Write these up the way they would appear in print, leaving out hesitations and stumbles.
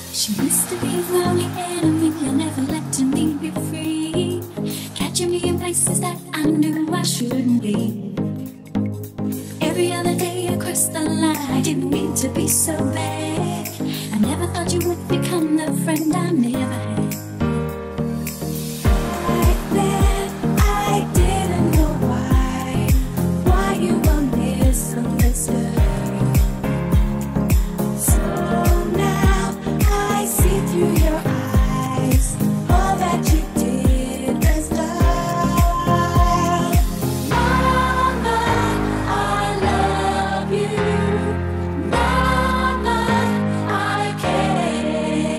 She used to be the only enemy, you never letting me be free, catching me in places that I knew I shouldn't be. Every other day I crossed the line, I didn't mean to be so bad. I never thought you would become the friend I never had. Back then I didn't know why you were misunderstood. So now I see through your eyes, all that you did was lie. Mama, I love you. Mama, I care.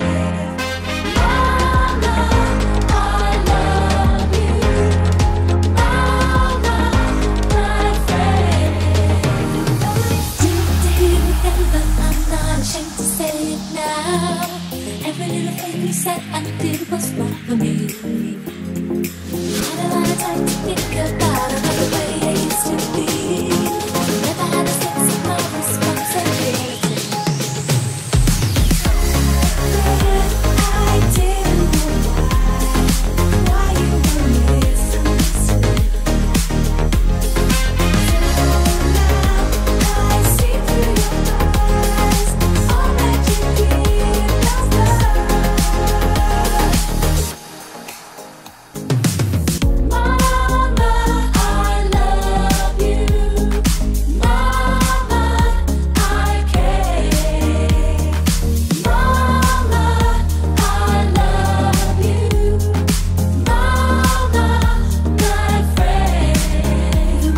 Mama, I love you. Mama, my friend. Did you ever? I'm not ashamed to say it now. Every little thing you said and did was wrong for me. Had a lot of time to think about another way I used to be. Never had a sense of my responsibility. I didn't know why you were misunderstood. So now I see through your eyes, all that you did was lie. Mama, I love you. Mama, I care. Mama, I love you. Mama, my friend.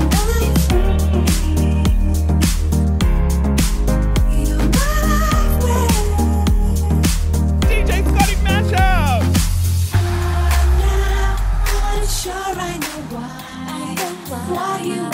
You're my friend. DJ Scotty Mashup! Now I'm sure I know why you